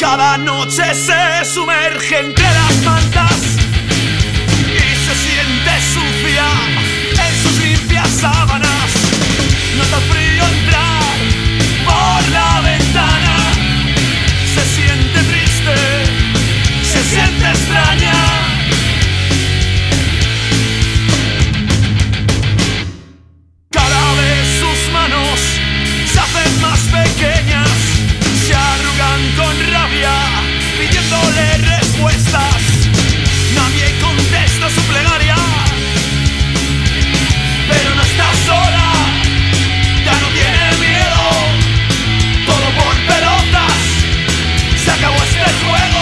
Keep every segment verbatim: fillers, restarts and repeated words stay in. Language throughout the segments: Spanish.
Cada noche se sumerge entre las mantas y se siente sucia en sus limpias sábanas. Nota frío entrar por la ventana. Se siente triste, se siente extraña. Cada vez sus manos se hacen más pequeñas, se arrugan con rabia, pidiéndole respuestas. Nadie contesta su plegaria, pero no está sola, ya no tiene miedo. Todo por pelotas, se acabó este juego.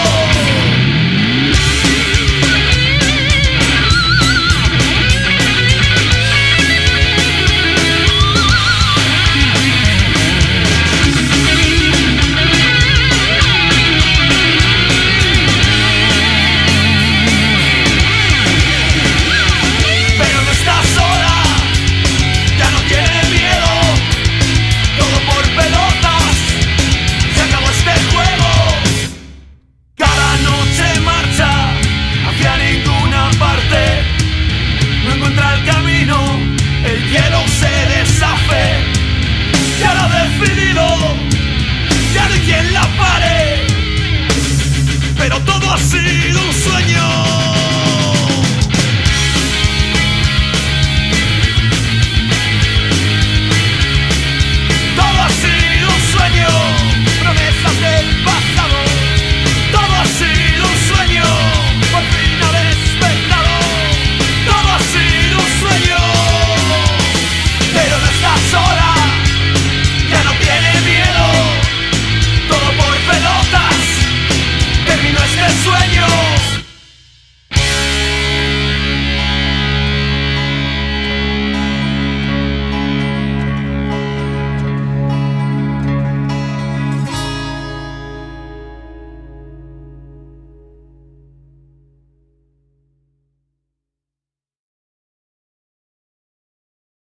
Ya no hay quien la pare, pero todo ha sido un sueño.